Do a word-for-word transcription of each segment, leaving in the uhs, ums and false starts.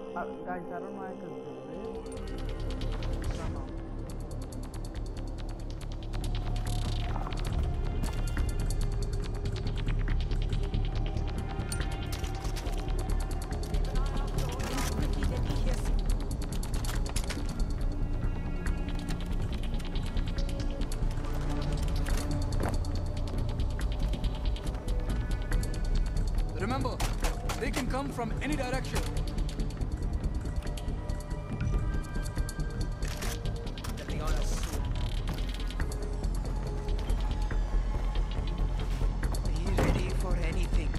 Uh, guys, I don't know how I could do this. Somehow. Remember, they can come from any direction. Nothing on us. Be ready for anything.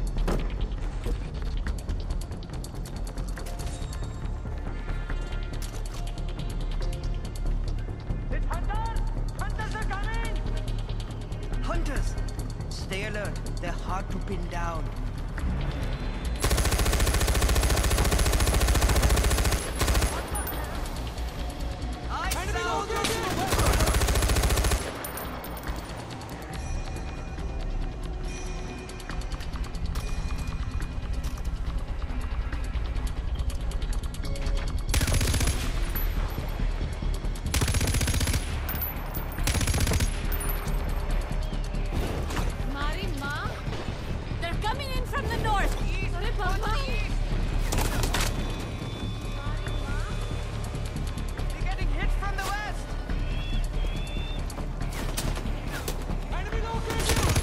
It's hunters! Hunters are coming! Hunters! Stay alert. They're hard to pin down. Marima, they're coming in from the north. Sorry, Papa. They're getting hit from the west. Enemy located!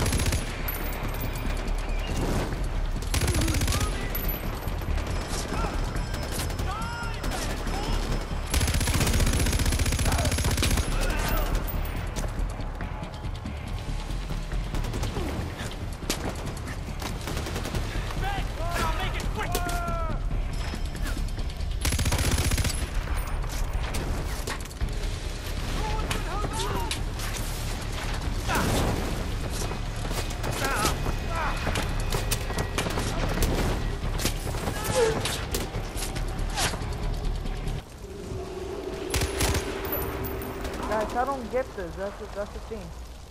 Guys, I don't get this. That's the, that's the thing.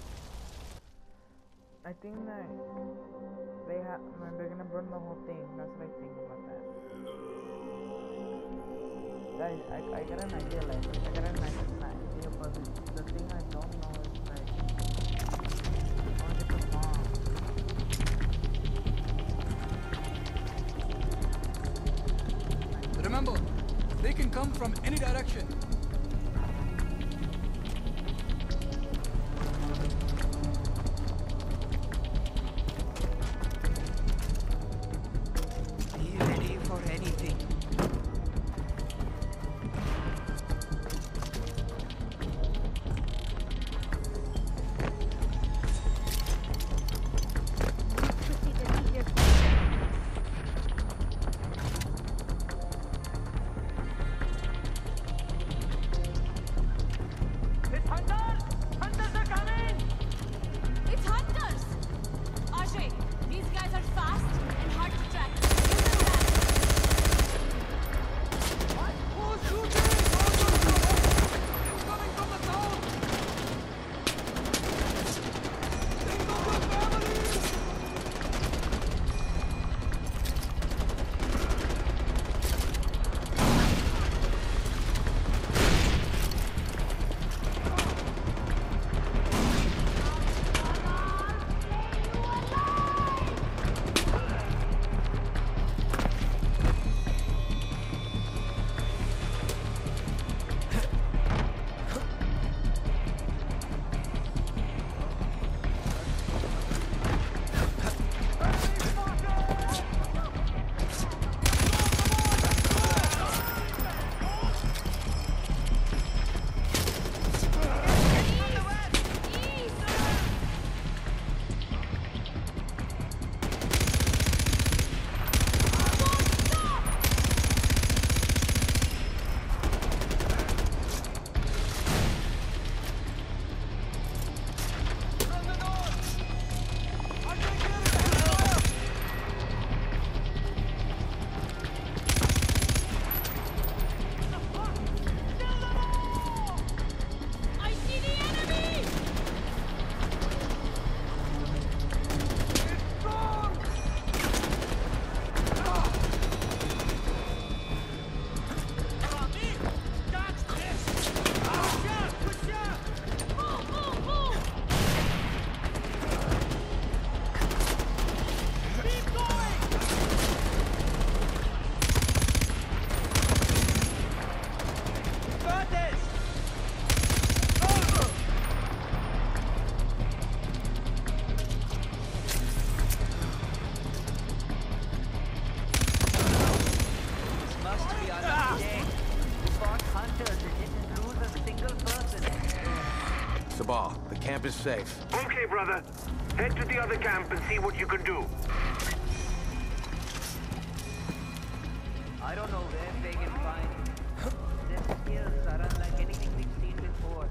I think that they have. They're gonna burn the whole thing. That's what I think about that. Guys, I, I got an idea. Like, I got an idea, but the, the thing I don't know is like, I want to get the bomb. Remember, they can come from any direction. Be ready for anything. Sabal, the camp is safe. Okay, brother. Head to the other camp and see what you can do. I don't know where they can find. Their skills are unlike anything we've seen before.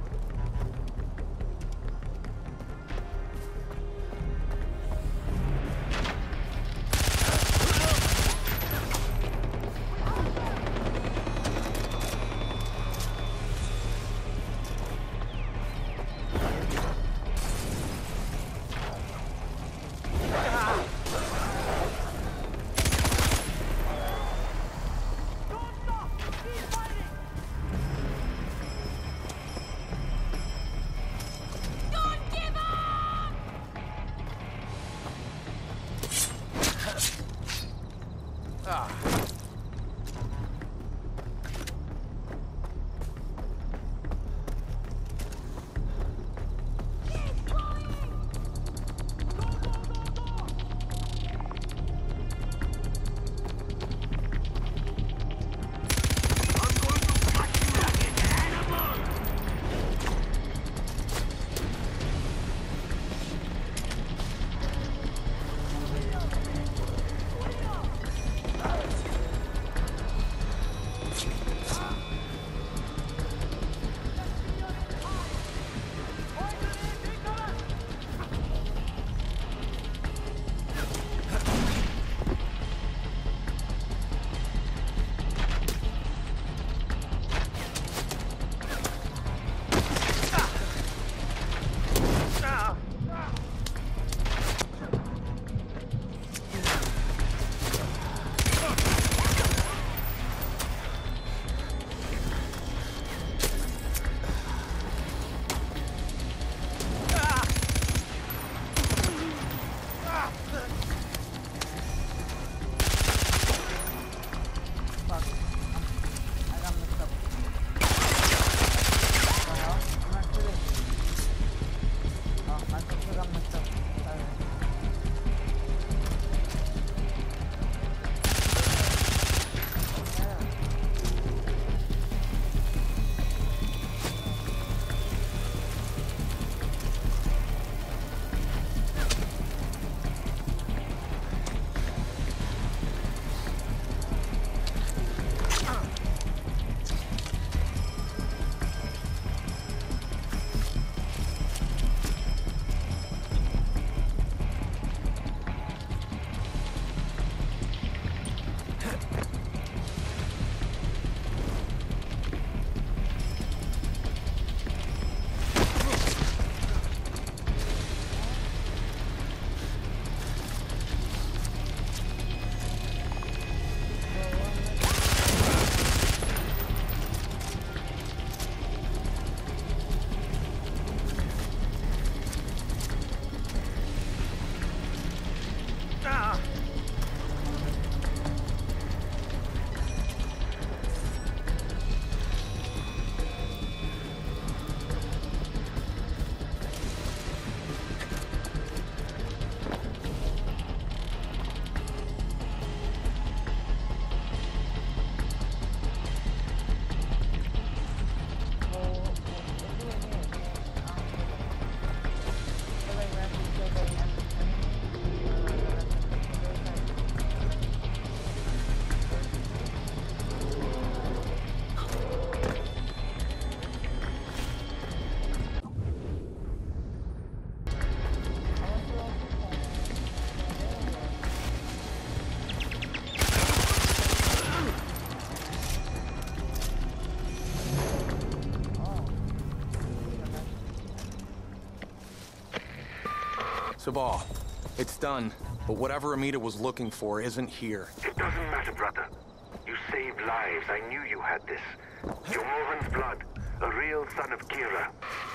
Sabal, it's done. But whatever Amita was looking for isn't here. It doesn't matter, brother. You saved lives. I knew you had this. You're Morven's blood. A real son of Kira.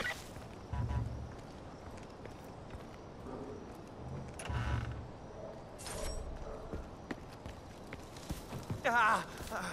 Ah! ah.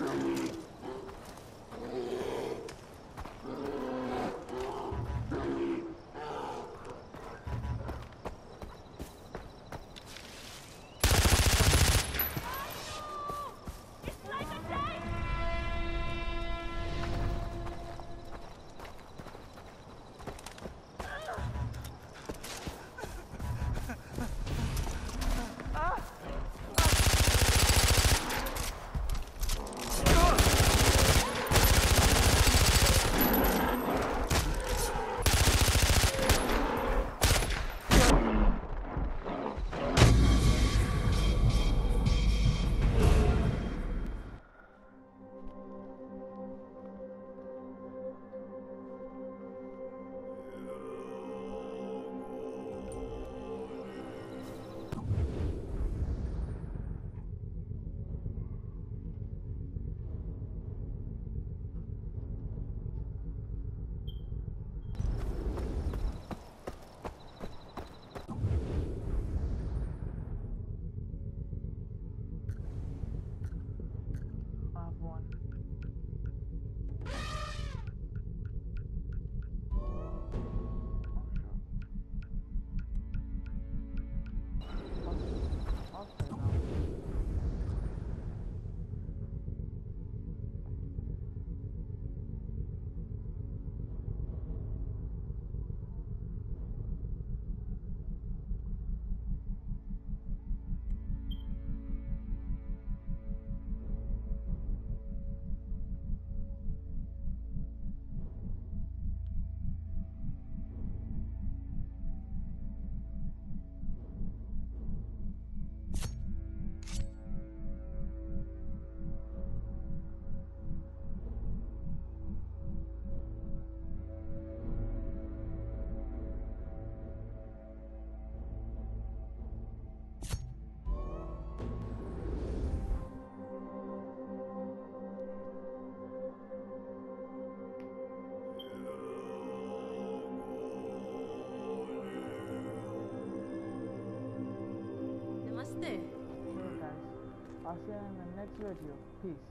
Namaste. Hey guys, I'll see you in the next video. Peace.